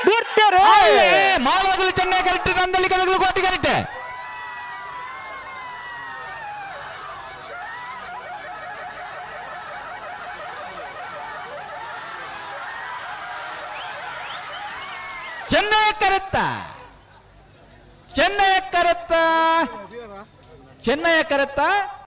ಬಿಟ್ಟರು ಮಾಳವಾಗಲು ಚೆನ್ನೈ ಕರೆಕ್ಟ್ ನಂದಲ್ಲಿ ಕದಗಲು ಕೋಟಿ ಕರೆಕ್ಟ್ ಚೆನ್ನೈ ಕರೆತ್ತ